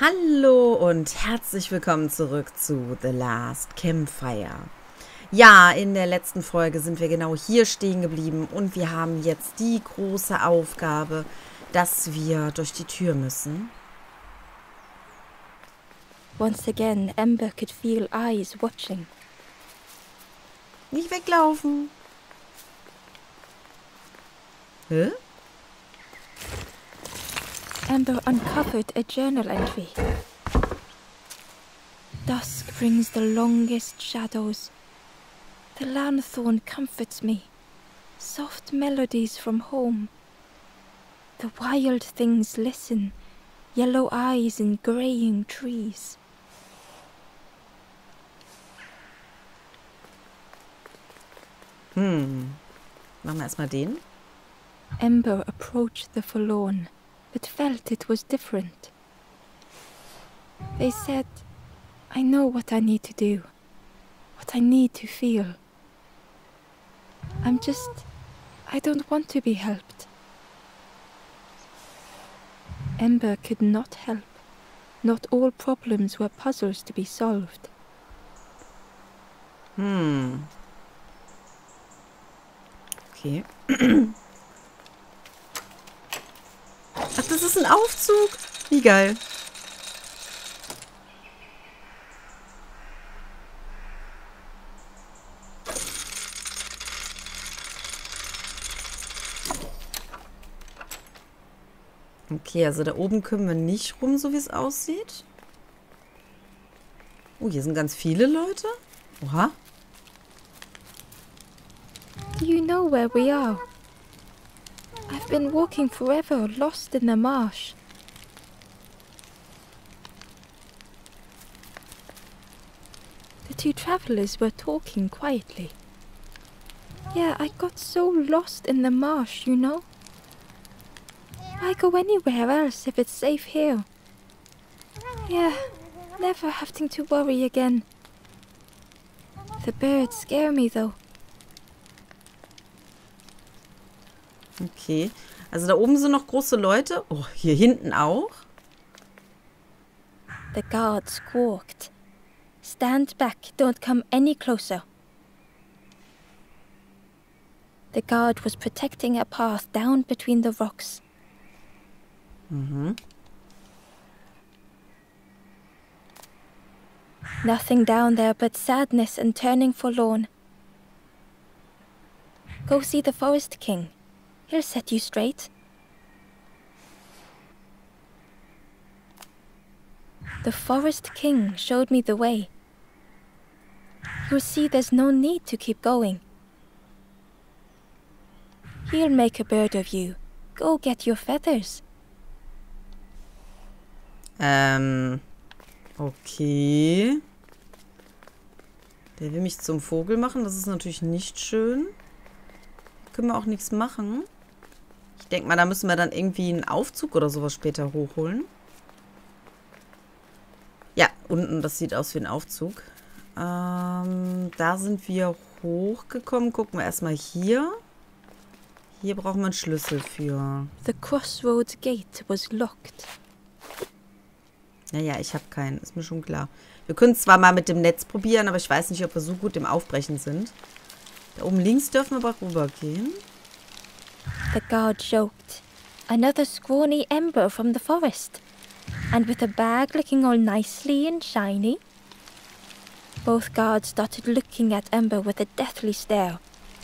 Hallo und herzlich willkommen zurück zu The Last Campfire. Ja, in der letzten Folge sind wir genau hier stehen geblieben und wir haben jetzt die große Aufgabe, dass wir durch die Tür müssen. Once again, Ember could feel eyes watching. Nicht weglaufen. Hä? Ember uncovered a journal entry. Dusk brings the longest shadows. The lanthorn comforts me. Soft melodies from home. The wild things listen. Yellow eyes in graying trees. Machen wir erstmal den. Ember approached the forlorn, but felt it was different. They said, I know what I need to do, what I need to feel. I don't want to be helped. Ember could not help. Not all problems were puzzles to be solved. Okay. Ach, das ist ein Aufzug. Wie geil. Okay, also da oben können wir nicht rum, so wie es aussieht. Oh, hier sind ganz viele Leute. Oha. Do you know where we are? I've been walking forever, lost in the marsh. The two travelers were talking quietly. Yeah, I got so lost in the marsh, you know? Why go anywhere else if it's safe here? Yeah, never having to worry again. The birds scare me though. Okay. Also da oben sind noch große Leute. Oh, hier hinten auch. The guard squawked. Stand back, don't come any closer. The guard was protecting a path down between the rocks. Nothing down there but sadness and turning forlorn. Go see the Forest King. He'll set you straight. The Forest King showed me the way. You'll see there's no need to keep going. He'll make a bird of you. Go get your feathers. Okay. Der will mich zum Vogel machen. Das ist natürlich nicht schön. Können wir auch nichts machen. Ich denke mal, da müssen wir dann irgendwie einen Aufzug oder sowas später hochholen. Ja, unten, das sieht aus wie ein Aufzug. Da sind wir hochgekommen. Gucken wir erstmal hier. Hier brauchen wir einen Schlüssel für. The crossroads gate was locked. Naja, ich habe keinen. Ist mir schon klar. Wir können es zwar mal mit dem Netz probieren, aber ich weiß nicht, ob wir so gut im Aufbrechen sind. Da oben links dürfen wir aber rübergehen. The guard joked. Another scrawny Ember from the forest. And with a bag looking all nicely and shiny. Both guards started looking at Ember with a deathly stare.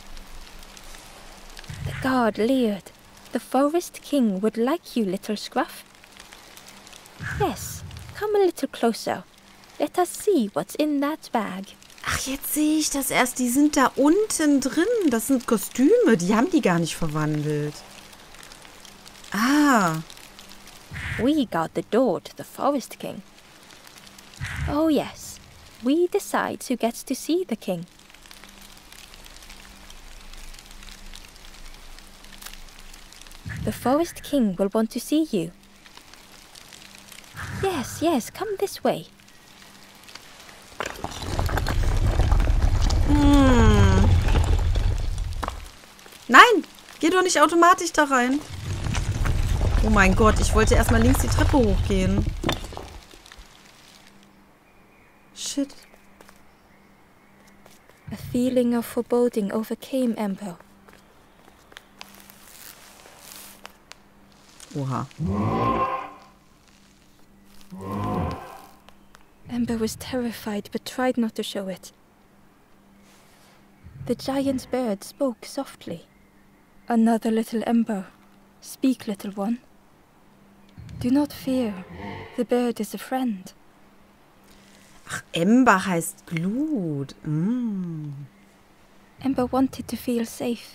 The guard leered. The Forest King would like you, little scruff. Yes, come a little closer. Let us see what's in that bag. Ach, jetzt sehe ich das erst. Die sind da unten drin. Das sind Kostüme. Die haben die gar nicht verwandelt. Ah. We guard the door to the Forest King. Oh yes, we decide who gets to see the king. The Forest King will want to see you. Yes, come this way. Nein, geh doch nicht automatisch da rein. Oh mein Gott, ich wollte erstmal links die Treppe hochgehen. shit. A feeling of foreboding overcame Ember. Oha. Ember was terrified but tried not to show it. The giant bird spoke softly. Another little Ember. Speak, little one. Do not fear. The bird is a friend. Ach, Ember heißt Glut. Ember wanted to feel safe.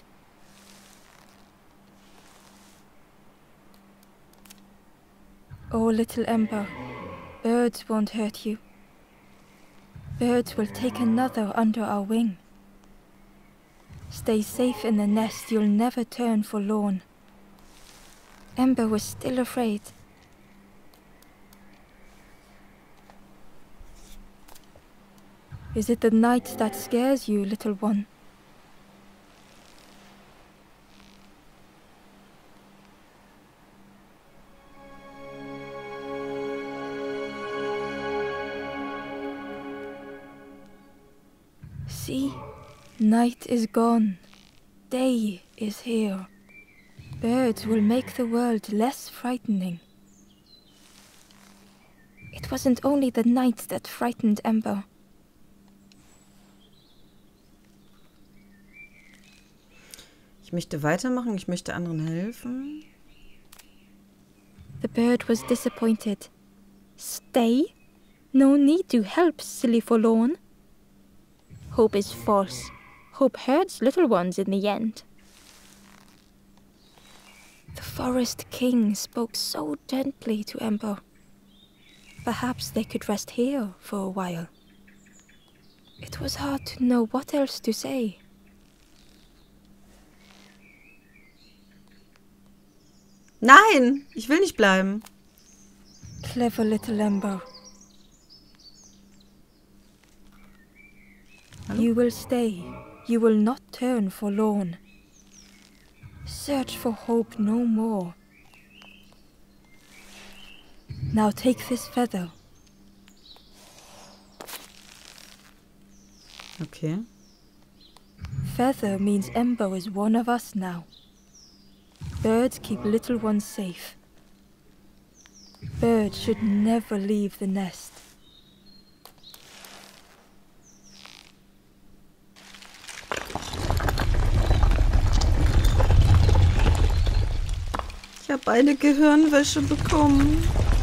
Oh, little Ember, birds won't hurt you. Birds will take another under our wing. Stay safe in the nest, you'll never turn forlorn. Ember was still afraid. Is it the night that scares you, little one? See, night is gone. Day is here. Birds will make the world less frightening. It wasn't only the night that frightened Ember. Ich möchte weitermachen, ich möchte anderen helfen. The bird was disappointed. Stay? No need to help, silly forlorn. Hope is false. Hope hurts little ones in the end. The Forest King spoke so gently to Ember. Perhaps they could rest here for a while. It was hard to know what else to say. Nein, ich will nicht bleiben. Clever little Ember. Hallo? You will stay. You will not turn forlorn. Search for hope no more. Now take this feather. Okay. Feather means Ember is one of us now. Birds keep little ones safe. Birds should never leave the nest. Ich habe eine Gehirnwäsche bekommen.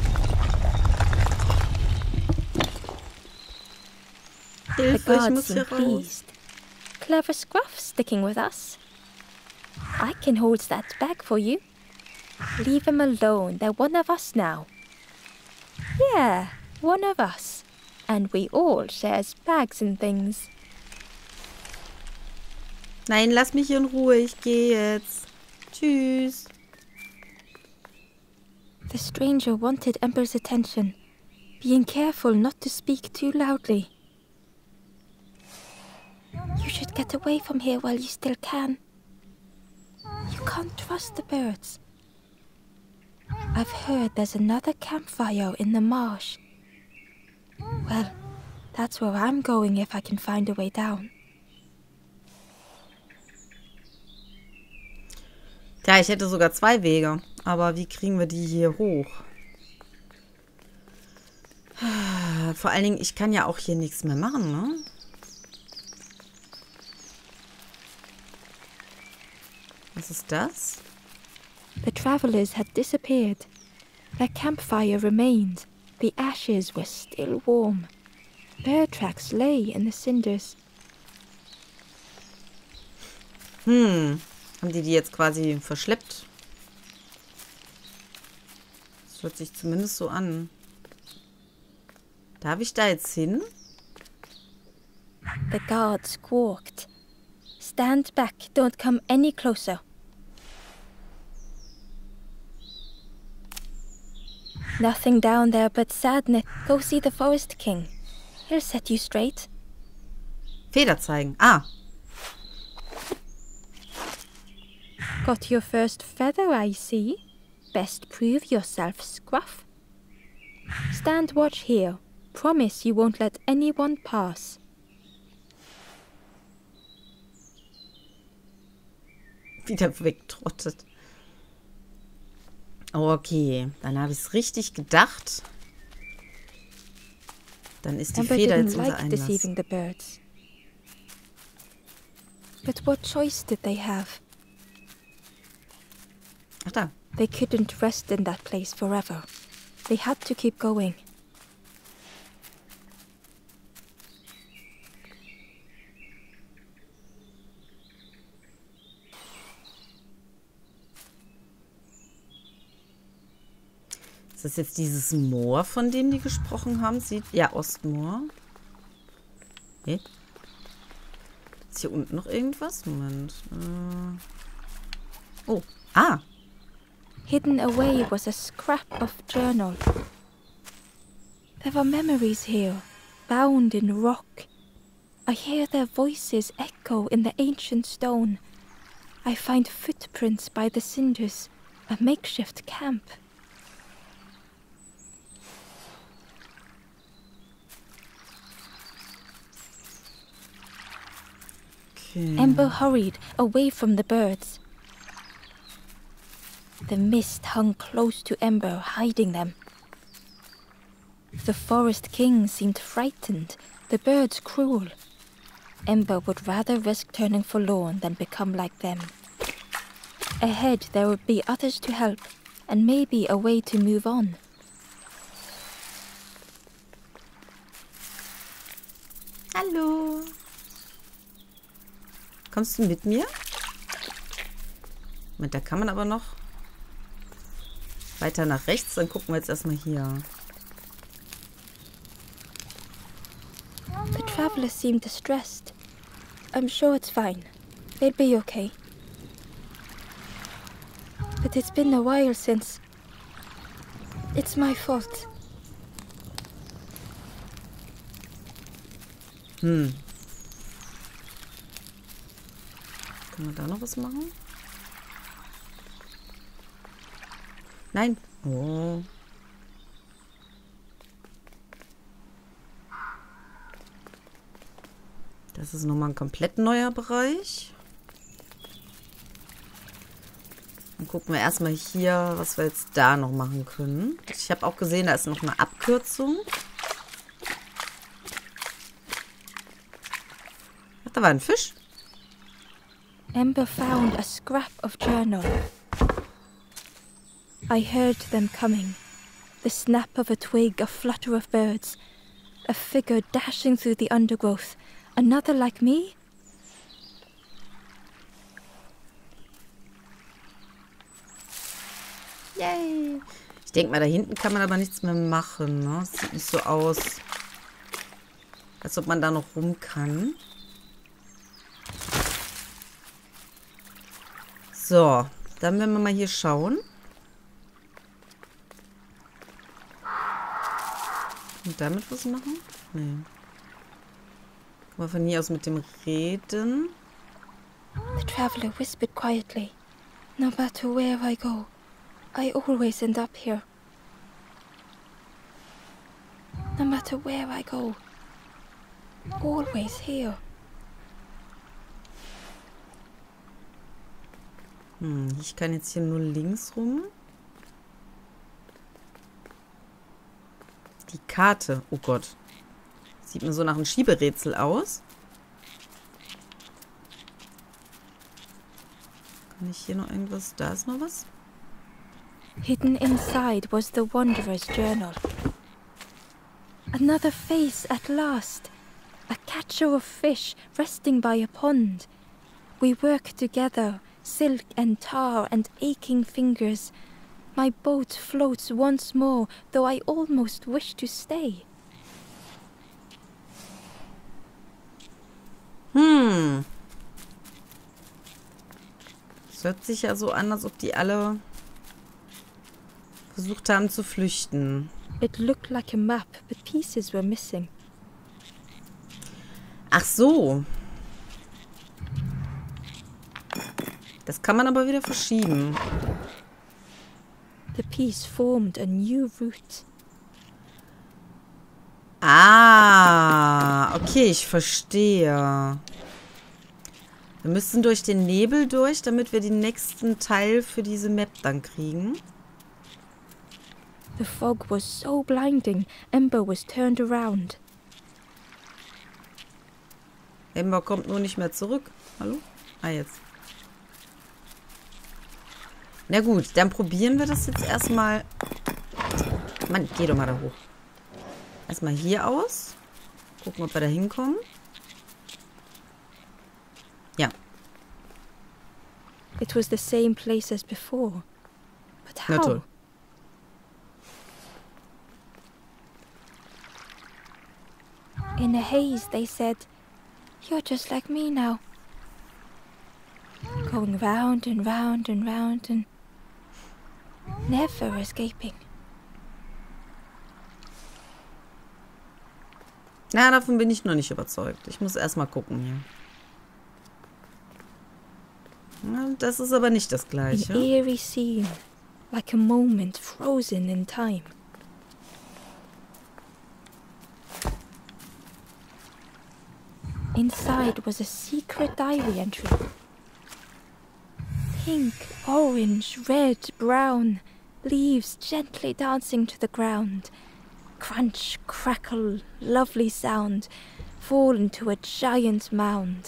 Hilfe, ich muss hier raus. Pleased. Clever Scruff sticking with us. I can hold that bag for you. Leave him alone. They're one of us now. Yeah, one of us. And we all shares bags and things. Nein, lass mich in Ruhe. Ich gehe jetzt. Tschüss. The stranger wanted Ember's attention, being careful not to speak too loudly. You should get away from here while you still can. You can't trust the birds. I've heard there's another campfire in the marsh. Well, that's where I'm going if I can find a way down. Tja, ich hätte sogar 2 Wege. Aber wie kriegen wir die hier hoch? Vor allen Dingen, ich kann ja auch hier nichts mehr machen, ne? Was ist das? The travelers had disappeared. Their campfire remained. The ashes were still warm. Bear tracks lay in the cinders. Haben die jetzt quasi verschleppt? Das hört sich zumindest so an. Darf ich da jetzt hin? The guard squawked. Stand back, don't come any closer. Nothing down there but sadness. Go see the Forest King. He'll set you straight. Feder zeigen. Ah, Got your first feather, I see. Best prove yourself, Scruff. Stand watch here. Promise you won't let anyone pass. Wieder wegtrottet. Okay, dann habe ich es richtig gedacht. Dann ist die Ember Feder didn't jetzt unser like Einlass. deceiving the birds. But what choice did they have? Ach da. They couldn't rest in that place forever. They had to keep going. Ist das jetzt dieses Moor, von dem die gesprochen haben? Sieht, ja, Ostmoor. Okay. Ist hier unten noch irgendwas? Moment. Oh, ah. Hidden away was a scrap of journal. There were memories here, bound in rock. I hear their voices echo in the ancient stone. I find footprints by the cinders, a makeshift camp. Okay. Ember hurried away from the birds. The mist hung close to Ember, hiding them. The forest king seemed frightened, the birds cruel. Ember would rather risk turning forlorn than become like them. Ahead there would be others to help, and maybe a way to move on. Hallo. Kommst du mit mir? Moment, da kann man aber noch weiter nach rechts. Dann gucken wir jetzt erstmal hier. The travelers seem distressed. I'm sure it's fine. They'll be okay. But it's been a while since... It's my fault. Können wir da noch was machen? Nein. Oh. Das ist nochmal ein komplett neuer Bereich. Dann gucken wir erstmal hier, was wir jetzt da noch machen können. Ich habe auch gesehen, da ist noch eine Abkürzung. Ach, da war ein Fisch. Ember found a scrap of journal. I heard them coming. The snap of a twig, a flutter of birds. A figure dashing through the undergrowth. Another like me? Yay. Ich denke mal, da hinten kann man aber nichts mehr machen. Ne? Das sieht nicht so aus, als ob man da noch rum kann. So, dann werden wir mal hier schauen. Und damit was machen? Nee. Können wir von hier aus mit dem reden? The traveler whispered quietly. No matter where I go, I always end up here. No matter where I go, always here. Ich kann jetzt hier nur links rum. Die Karte. Oh Gott. Sieht mir so nach einem Schieberätsel aus. Kann ich hier noch irgendwas? Da ist noch was. Hidden inside was the Wanderer's journal. Another face at last. A catcher of fish resting by a pond. We work together, silk and tar and aching fingers. My boat floats once more, though I almost wish to stay. Es hört sich ja so an, als ob die alle versucht haben zu flüchten. It looked like a map, but pieces were missing. Ach so. Das kann man aber wieder verschieben. The piece formed a new route. Ah, okay, ich verstehe. Wir müssen durch den Nebel durch, damit wir den nächsten Teil für diese Map dann kriegen. The fog was so blinding, Ember was turned around. Ember kommt nur nicht mehr zurück. Hallo? Ah, jetzt. Na gut, dann probieren wir das jetzt erstmal. Mann, geh doch mal da hoch. Erstmal hier aus. Gucken, ob wir da hinkommen. Ja. It was the same place as before. But Na how? toll. In a haze, they said, "You're just like me now." Going round and round and round and never escaping. Na, davon bin ich noch nicht überzeugt. Ich muss erstmal gucken hier. Na, das ist aber nicht das An Gleiche. eerie scene, like a moment frozen in time. Inside was a secret diary entry. Pink, orange, red, brown, leaves gently dancing to the ground. Crunch, crackle, lovely sound, fall into a giant mound.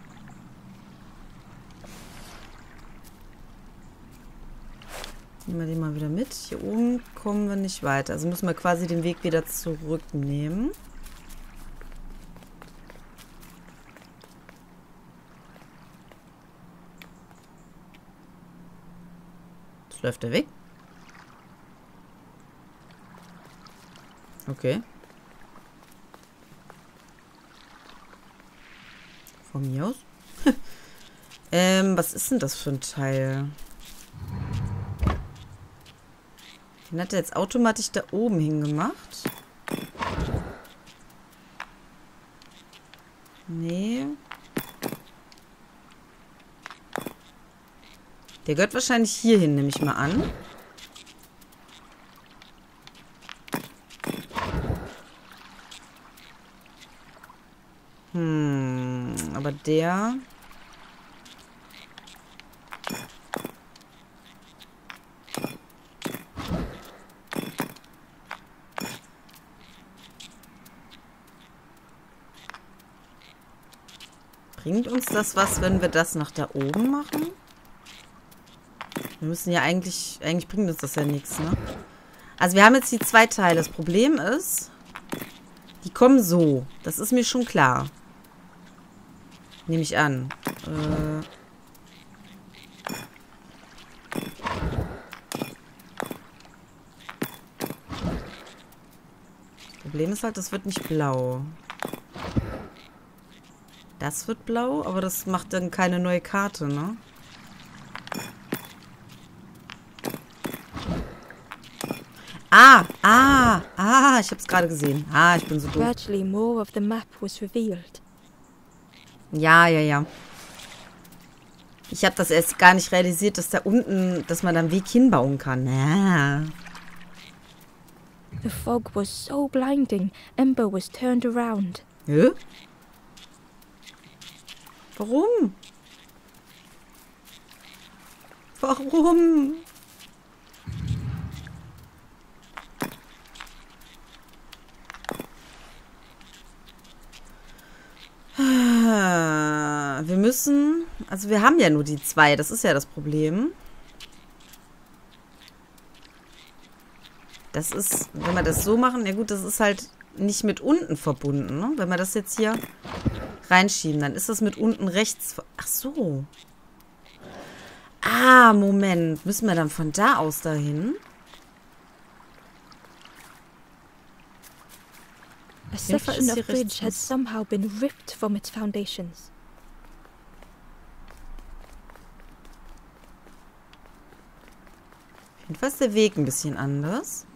Nehmen wir den mal wieder mit. Hier oben kommen wir nicht weiter. Also müssen wir quasi den Weg wieder zurücknehmen. Jetzt läuft er weg. Okay. Von mir aus. Was ist denn das für ein Teil? Den hat er jetzt automatisch da oben hingemacht. Nee. Der gehört wahrscheinlich hier hin, nehme ich mal an. Aber der... Bringt uns das was, wenn wir das nach da oben machen? Wir müssen ja eigentlich bringt uns das ja nichts, ne? Also wir haben jetzt die zwei Teile. Das Problem ist, die kommen so. Das ist mir schon klar. Nehme ich an. Problem ist halt, das wird nicht blau. Das wird blau, aber das macht dann keine neue Karte, ne? Ich hab's gerade gesehen. Ich bin so doof. Gradually more of the map was revealed. Ja. Ich habe das erst gar nicht realisiert, dass da unten, dass man da einen Weg hinbauen kann. Ja. The fog was so blinding, Ember was turned around. Hä? Warum? Warum? Wir müssen... Also wir haben ja nur die zwei. Das ist ja das Problem. Das ist... Wenn wir das so machen... Ja gut, das ist halt nicht mit unten verbunden, ne? Wenn wir das jetzt hier reinschieben, dann ist das mit unten rechts... Ach so. Moment. Müssen wir dann von da aus dahin? A section of bridge had somehow been ripped from its foundations. Jedenfalls ist der Weg ein bisschen anders.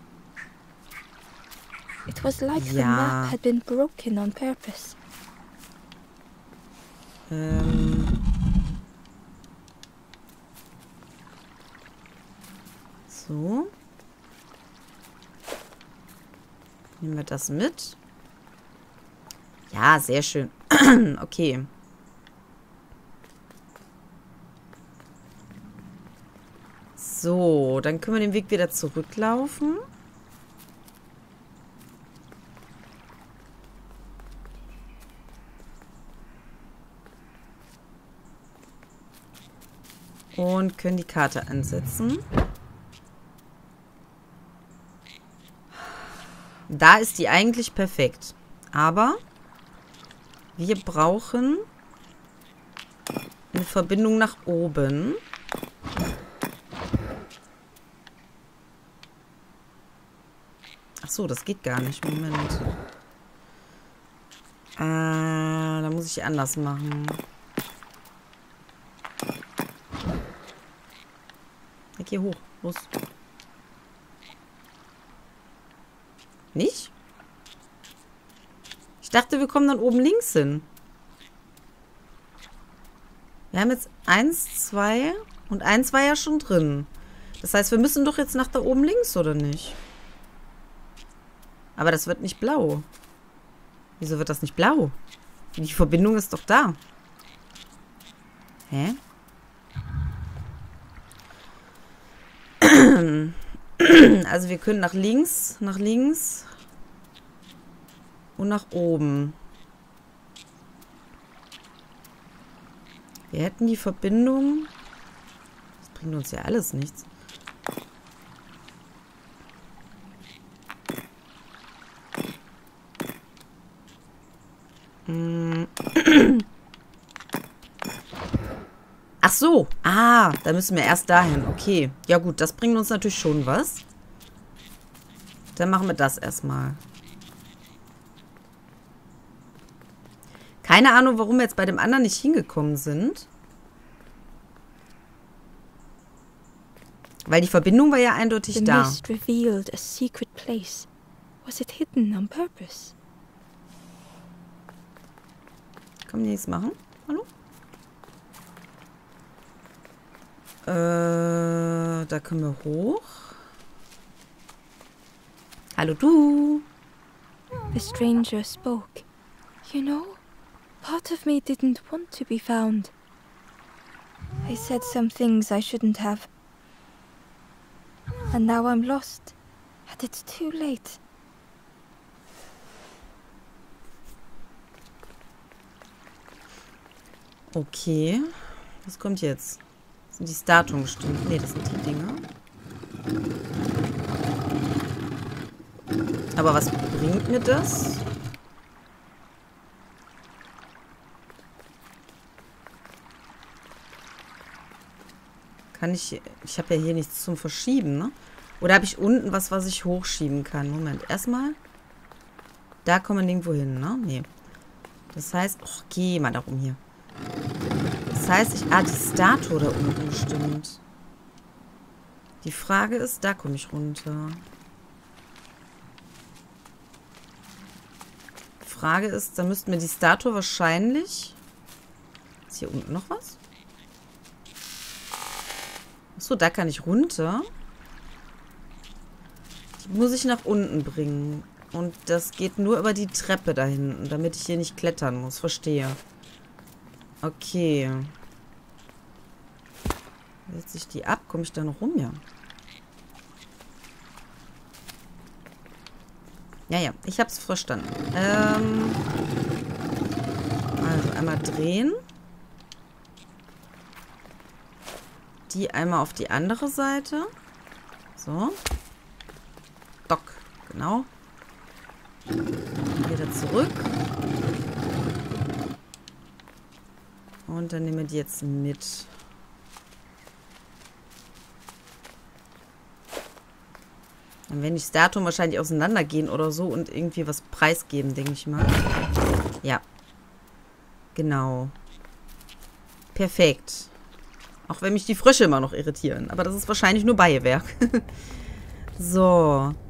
It was like the map had been broken on purpose. So. Nehmen wir das mit. Ja, sehr schön. Okay. So, dann können wir den Weg wieder zurücklaufen. Und können die Karte ansetzen. Da ist die eigentlich perfekt. Aber wir brauchen eine Verbindung nach oben. Ach so, das geht gar nicht. Moment. Da muss ich anders machen. Ich geh hoch. Los. Nicht? Ich dachte, wir kommen dann oben links hin. Wir haben jetzt 1, 2 und 1 war ja schon drin. Das heißt, wir müssen doch jetzt nach da oben links, oder nicht? Aber das wird nicht blau. Wieso wird das nicht blau? Die Verbindung ist doch da. Hä? Also wir können nach links und nach oben. Wir hätten die Verbindung. Das bringt uns ja alles nichts. Ach so. Ah, da müssen wir erst dahin. Okay. Ja gut, das bringt uns natürlich schon was. Dann machen wir das erstmal. Keine Ahnung, warum wir jetzt bei dem anderen nicht hingekommen sind. Weil die Verbindung war ja eindeutig da. The mist revealed a secret place. Was it hidden on purpose? Kann man nichts machen? Hallo? Da können wir hoch. Hallo du. The stranger spoke. You know, part of me didn't want to be found. I said some things I shouldn't have. And now I'm lost. And it's too late. Okay. Was kommt jetzt? Sind die Statuen bestimmt? Nee, das sind die Dinger. Aber was bringt mir das? Kann ich... Ich habe ja hier nichts zum Verschieben, ne? Oder habe ich unten was ich hochschieben kann? Moment, erstmal. Da kommen wir nirgendwo hin, ne? Nee. Das heißt... Och, geh mal darum hier. Das heißt, die Statue da unten bestimmt. Die Frage ist, da komme ich runter. Die Frage ist, da müssten wir die Statue wahrscheinlich... Ist hier unten noch was? Achso, da kann ich runter. Die muss ich nach unten bringen. Und das geht nur über die Treppe da hinten, damit ich hier nicht klettern muss. Verstehe. Okay. Setze ich die ab? Komme ich da noch rum? Ja. Ja, ich habe es verstanden. Also einmal drehen. Die einmal auf die andere Seite. So. Dock. Genau. Wieder zurück. Und dann nehmen wir die jetzt mit. Dann werden die Statuen wahrscheinlich auseinandergehen oder so und irgendwie was preisgeben, denke ich mal. Ja. Genau. Perfekt. Auch wenn mich die Frösche immer noch irritieren. Aber das ist wahrscheinlich nur Beiwerk. So.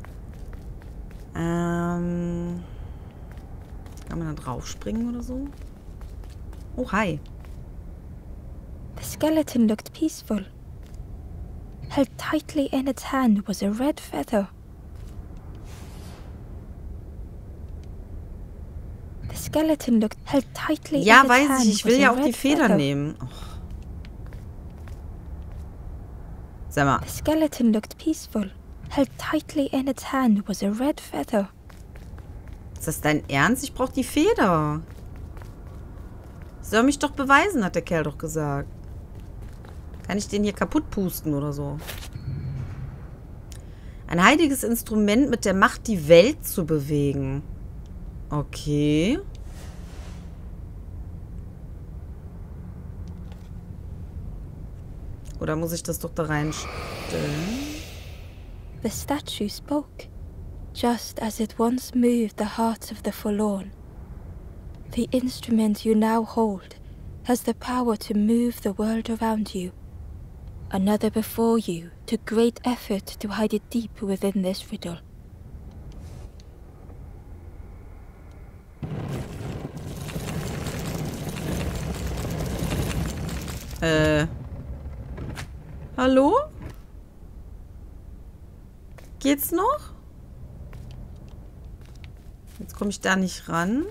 Kann man da drauf springen oder so? Oh, hi. The skeleton looked peaceful. Held tightly in its hand was a red feather. The skeleton looked held tightly Ja, in its weiß hand ich. Ich will was ja a auch die red Feder feather. nehmen. Oh. Sag mal. The skeleton looked peaceful. Held tightly in its hand was a red feather. Ist das dein Ernst? Ich brauche die Feder. Soll mich doch beweisen, hat der Kerl doch gesagt. Kann ich den hier kaputt pusten oder so? Ein heiliges Instrument mit der Macht, die Welt zu bewegen. Okay. Oder muss ich das doch da reinstellen? The statue spoke, just as it once moved the hearts of the forlorn. The instrument you now hold has the power to move the world around you. Another before you took great effort to hide it deep within this riddle. Hallo? Geht's noch? Jetzt komme ich da nicht ran.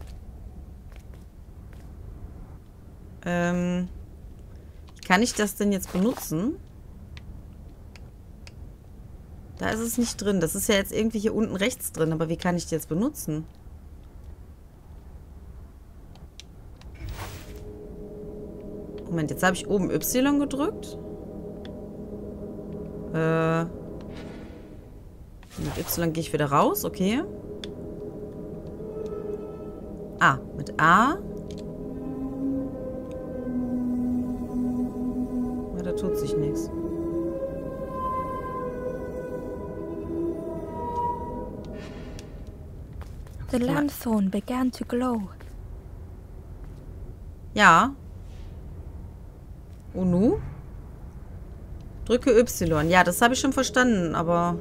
Wie kann ich das denn jetzt benutzen? Da ist es nicht drin. Das ist ja jetzt irgendwie hier unten rechts drin. Aber wie kann ich die jetzt benutzen? Moment, jetzt habe ich oben Y gedrückt. Mit Y gehe ich wieder raus. Okay. Ah, mit A. Ja, da tut sich nichts. The lanthorn began to glow. Ja. Und nu? Drücke Y. Ja, das habe ich schon verstanden, aber...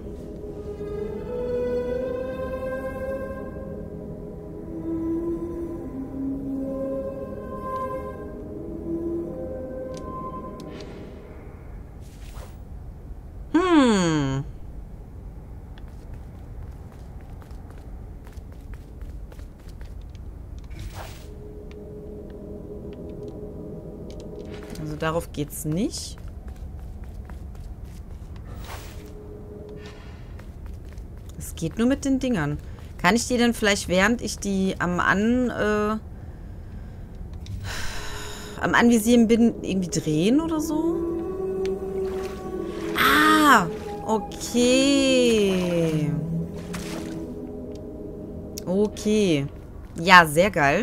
Also darauf geht's nicht. Es geht nur mit den Dingern. Kann ich die denn vielleicht, während ich die am Anvisieren bin, irgendwie drehen oder so? Ah, okay. Okay. Ja, sehr geil.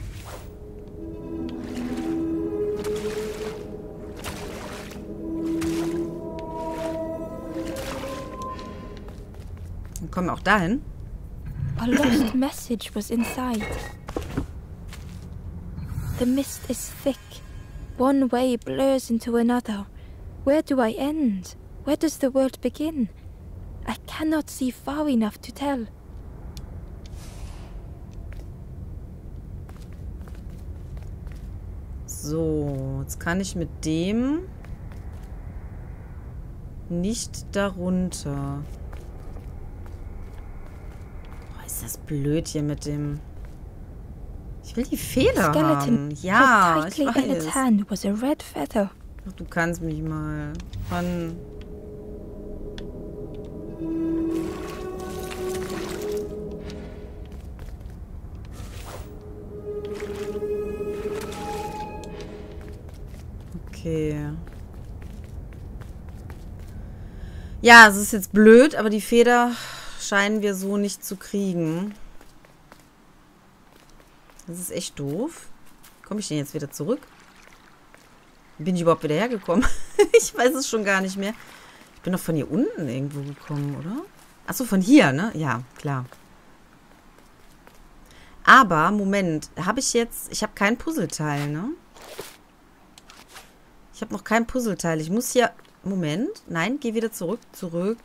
Dann kommen wir auch dahin. A lost message was inside. The mist is thick. One way blurs into another. Where do I end? Where does the world begin? I cannot see far enough to tell. So, jetzt kann ich mit dem nicht darunter. Oh, ist das blöd hier mit dem... Ich will die Feder haben. Ja, ich held tightly in its weiß. hand was a red feather. Ach, du kannst mich mal. Mann. Okay. Ja, es ist jetzt blöd, aber die Feder scheinen wir so nicht zu kriegen. Das ist echt doof. Komme ich denn jetzt wieder zurück? Bin ich überhaupt wieder hergekommen? Ich weiß es schon gar nicht mehr. Ich bin doch von hier unten irgendwo gekommen, oder? Achso, von hier, ne? Ja, klar. Aber, Moment. Habe ich jetzt... Ich habe kein Puzzleteil, ne? Ich habe noch kein Puzzleteil. Ich muss hier... Moment. Nein, geh wieder zurück. Zurück.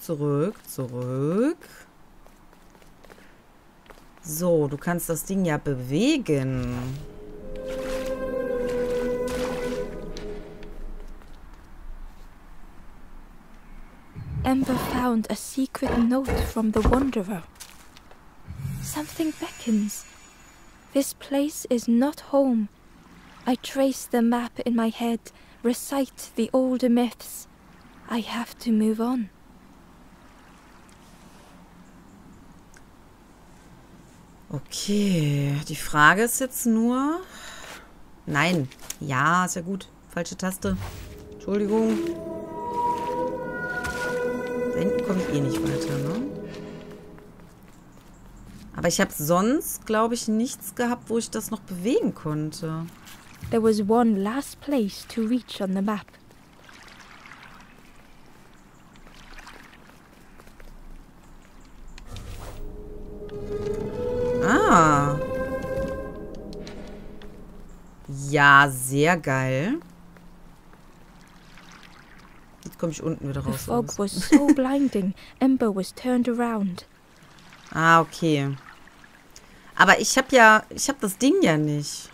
So, du kannst das Ding ja bewegen. Ember found a secret note from the Wanderer. Something beckons. This place is not home. I trace the map in my head, recite the older myths. I have to move on. Okay, die Frage ist jetzt nur... Nein. Ja, ist ja gut. Falsche Taste. Entschuldigung. Da hinten komme ich eh nicht weiter, ne? Aber ich habe sonst, glaube ich, nichts gehabt, wo ich das noch bewegen konnte. There was one last place to reach on the map. Ah. Ja, sehr geil. Jetzt komme ich unten wieder The raus. fog was so blinding, Ember was turned around. Ah, okay. Aber ich habe das Ding ja nicht.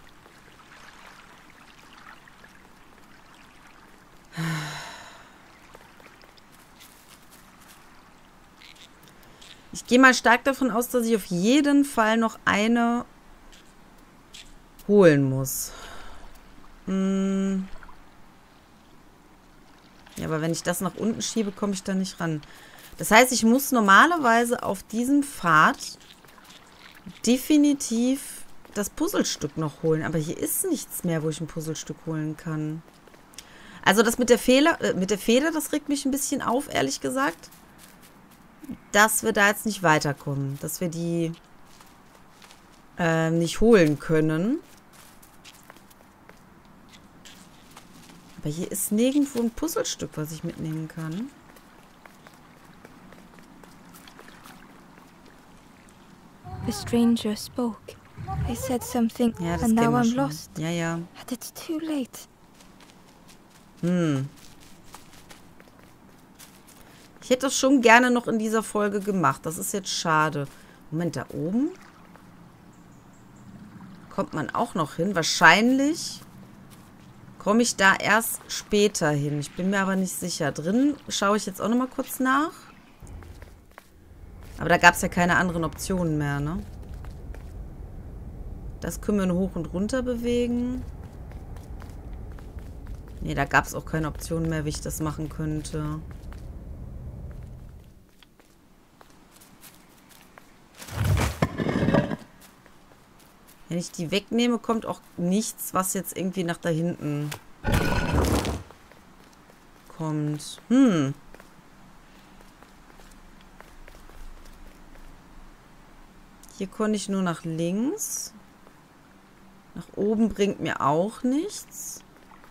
Ich gehe mal stark davon aus, dass ich auf jeden Fall noch eine holen muss. Ja, aber wenn ich das nach unten schiebe, komme ich da nicht ran. Das heißt, ich muss normalerweise auf diesem Pfad definitiv das Puzzlestück noch holen. Aber hier ist nichts mehr, wo ich ein Puzzlestück holen kann. Also das mit der Feder, das regt mich ein bisschen auf, ehrlich gesagt. Dass wir da jetzt nicht weiterkommen. Dass wir die nicht holen können. Aber hier ist nirgendwo ein Puzzlestück, was ich mitnehmen kann. The stranger spoke. I said something, Ja, das and now kennen wir I'm schon. lost. Ja, ja. And it's too late. Ich hätte das schon gerne noch in dieser Folge gemacht. Das ist jetzt schade. Moment, da oben kommt man auch noch hin. Wahrscheinlich komme ich da erst später hin. Ich bin mir aber nicht sicher. Drin schaue ich jetzt auch noch mal kurz nach. Aber da gab es ja keine anderen Optionen mehr, ne? Das können wir nur hoch und runter bewegen. Ne, da gab es auch keine Optionen mehr, wie ich das machen könnte. Wenn ich die wegnehme, kommt auch nichts, was jetzt irgendwie nach da hinten kommt. Hier konnte ich nur nach links. Nach oben bringt mir auch nichts.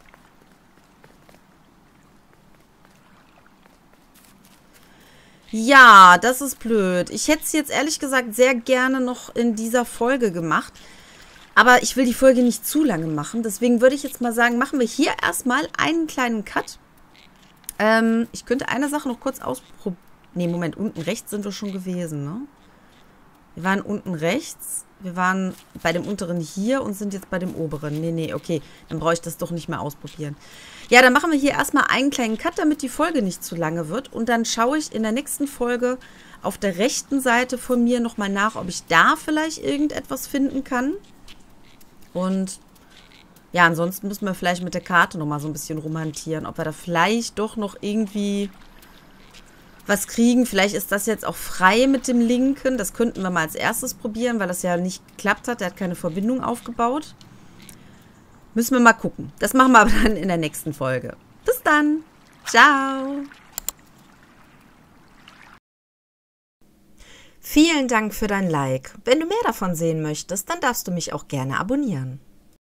Ja, das ist blöd. Ich hätte es jetzt ehrlich gesagt sehr gerne noch in dieser Folge gemacht. Aber ich will die Folge nicht zu lange machen. Deswegen würde ich jetzt mal sagen, machen wir hier erstmal einen kleinen Cut. Ich könnte eine Sache noch kurz ausprobieren. Ne, Moment, unten rechts sind wir schon gewesen, ne? Wir waren unten rechts. Wir waren bei dem unteren hier und sind jetzt bei dem oberen. Nee, okay. Dann brauche ich das doch nicht mehr ausprobieren. Ja, dann machen wir hier erstmal einen kleinen Cut, damit die Folge nicht zu lange wird. Und dann schaue ich in der nächsten Folge auf der rechten Seite von mir nochmal nach, ob ich da vielleicht irgendetwas finden kann. Und ja, ansonsten müssen wir vielleicht mit der Karte nochmal so ein bisschen rumhantieren, ob wir da vielleicht doch noch irgendwie was kriegen. Vielleicht ist das jetzt auch frei mit dem linken. Das könnten wir mal als erstes probieren, weil das ja nicht geklappt hat. Der hat keine Verbindung aufgebaut. Müssen wir mal gucken. Das machen wir aber dann in der nächsten Folge. Bis dann. Ciao. Vielen Dank für dein Like. Wenn du mehr davon sehen möchtest, dann darfst du mich auch gerne abonnieren.